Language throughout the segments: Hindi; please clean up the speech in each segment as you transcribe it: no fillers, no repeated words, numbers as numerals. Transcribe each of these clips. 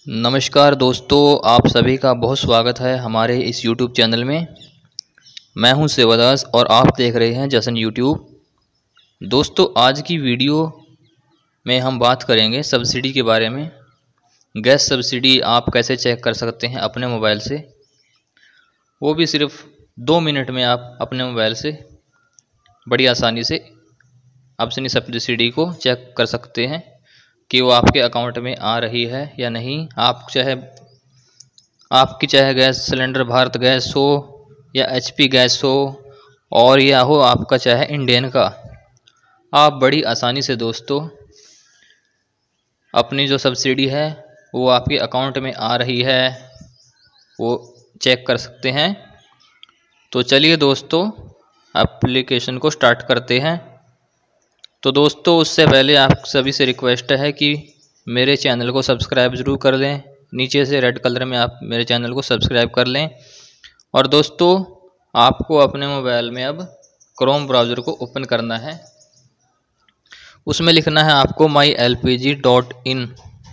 नमस्कार दोस्तों, आप सभी का बहुत स्वागत है हमारे इस YouTube चैनल में। मैं हूं सेवादास और आप देख रहे हैं जसन यूट्यूब। दोस्तों, आज की वीडियो में हम बात करेंगे सब्सिडी के बारे में। गैस सब्सिडी आप कैसे चेक कर सकते हैं अपने मोबाइल से, वो भी सिर्फ 2 मिनट में आप अपने मोबाइल से बड़ी आसानी से अपनी सब्सिडी को चेक कर सकते हैं कि वो आपके अकाउंट में आ रही है या नहीं। आपकी चाहे गैस सिलेंडर भारत गैस हो या HP गैस हो और या हो आपका चाहे इंडियन का, आप बड़ी आसानी से दोस्तों अपनी जो सब्सिडी है वो आपके अकाउंट में आ रही है वो चेक कर सकते हैं। तो चलिए दोस्तों, एप्लीकेशन को स्टार्ट करते हैं। तो दोस्तों, उससे पहले आप सभी से रिक्वेस्ट है कि मेरे चैनल को सब्सक्राइब ज़रूर कर लें। नीचे से रेड कलर में आप मेरे चैनल को सब्सक्राइब कर लें। और दोस्तों, आपको अपने मोबाइल में अब क्रोम ब्राउज़र को ओपन करना है। उसमें लिखना है आपको mylpg.in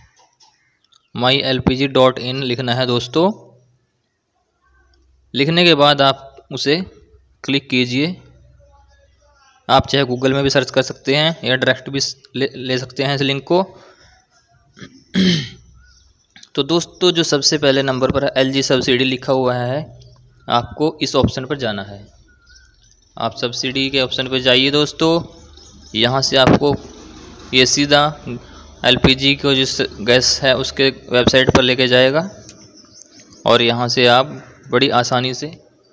लिखना है दोस्तों। लिखने के बाद आप उसे क्लिक कीजिए। आप चाहे गूगल में भी सर्च कर सकते हैं या डायरेक्ट भी ले सकते हैं इस लिंक को। तो दोस्तों, जो सबसे पहले नंबर पर LG सब्सिडी लिखा हुआ है, आपको इस ऑप्शन पर जाना है। आप सब्सिडी के ऑप्शन पर जाइए दोस्तों। यहाँ से आपको ये सीधा LPG को जिस गैस है उसके वेबसाइट पर लेके जाएगा और यहाँ से आप बड़ी आसानी से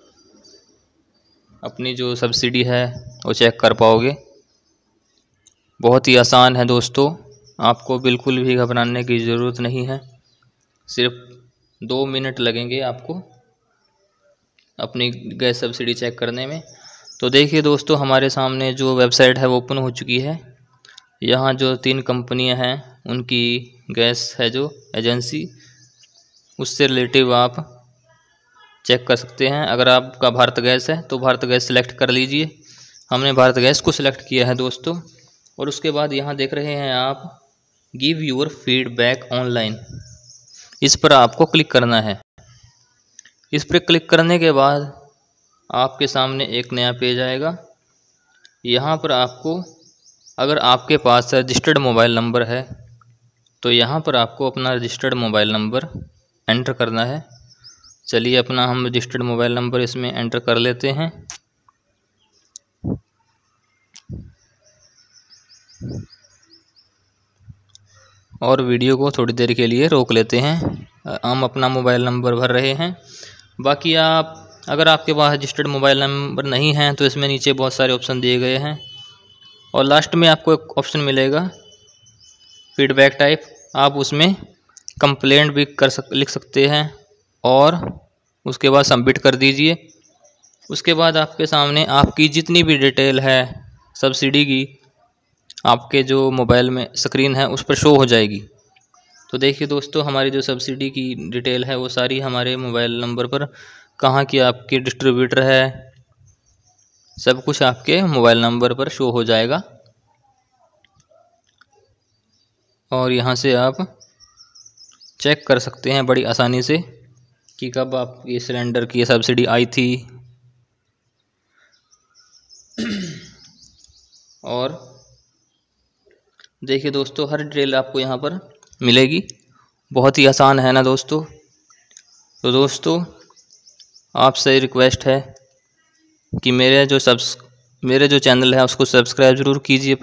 अपनी जो सब्सिडी है वो चेक कर पाओगे। बहुत ही आसान है दोस्तों, आपको बिल्कुल भी घबराने की ज़रूरत नहीं है। सिर्फ 2 मिनट लगेंगे आपको अपनी गैस सब्सिडी चेक करने में। तो देखिए दोस्तों, हमारे सामने जो वेबसाइट है वो ओपन हो चुकी है। यहाँ जो 3 कंपनियां हैं उनकी गैस है जो एजेंसी, उससे रिलेटिव आप चेक कर सकते हैं। अगर आपका भारत गैस है तो भारत गैस सेलेक्ट कर लीजिए। हमने भारत गैस को सिलेक्ट किया है दोस्तों। और उसके बाद यहाँ देख रहे हैं आप गिव योर फीडबैक ऑनलाइन, इस पर आपको क्लिक करना है। इस पर क्लिक करने के बाद आपके सामने एक नया पेज आएगा। यहाँ पर आपको, अगर आपके पास रजिस्टर्ड मोबाइल नंबर है तो यहाँ पर आपको अपना रजिस्टर्ड मोबाइल नंबर एंटर करना है। चलिए, अपना हम रजिस्टर्ड मोबाइल नंबर इसमें एंटर कर लेते हैं। और वीडियो को थोड़ी देर के लिए रोक लेते हैं। हम अपना मोबाइल नंबर भर रहे हैं। बाकी अगर आपके पास रजिस्टर्ड मोबाइल नंबर नहीं है तो इसमें नीचे बहुत सारे ऑप्शन दिए गए हैं और लास्ट में आपको एक ऑप्शन मिलेगा फीडबैक टाइप। आप उसमें कंप्लेंट भी लिख सकते हैं और उसके बाद सबमिट कर दीजिए। उसके बाद आपके सामने आपकी जितनी भी डिटेल है सब्सिडी की, आपके जो मोबाइल में स्क्रीन है उस पर शो हो जाएगी। तो देखिए दोस्तों, हमारी जो सब्सिडी की डिटेल है वो सारी हमारे मोबाइल नंबर पर, कहाँ की आपकी डिस्ट्रीब्यूटर है, सब कुछ आपके मोबाइल नंबर पर शो हो जाएगा। और यहाँ से आप चेक कर सकते हैं बड़ी आसानी से कि कब आपकी सिलेंडर की सब्सिडी आई थी। और देखिए दोस्तों, हर डिटेल आपको यहाँ पर मिलेगी। बहुत ही आसान है ना दोस्तों। तो दोस्तों, आपसे रिक्वेस्ट है कि मेरे जो चैनल है उसको सब्सक्राइब ज़रूर कीजिए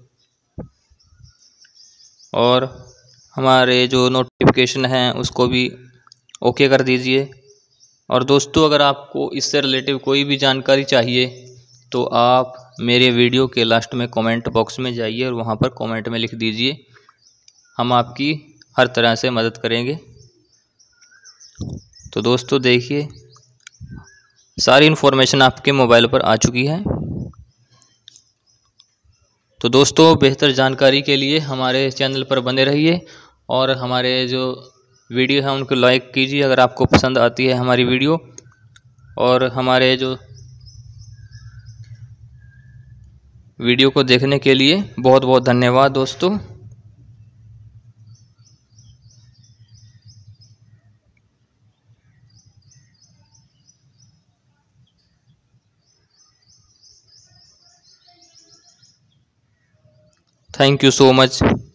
और हमारे जो नोटिफिकेशन हैं उसको भी ओके कर दीजिए। और दोस्तों, अगर आपको इससे रिलेटिव कोई भी जानकारी चाहिए तो आप मेरे वीडियो के लास्ट में कमेंट बॉक्स में जाइए और वहाँ पर कमेंट में लिख दीजिए। हम आपकी हर तरह से मदद करेंगे। तो दोस्तों देखिए, सारी इन्फॉर्मेशन आपके मोबाइल पर आ चुकी है। तो दोस्तों, बेहतर जानकारी के लिए हमारे चैनल पर बने रहिए और हमारे जो वीडियो है उनको लाइक कीजिए अगर आपको पसंद आती है हमारी वीडियो। और हमारे जो वीडियो को देखने के लिए बहुत बहुत धन्यवाद दोस्तों। Thank you so much.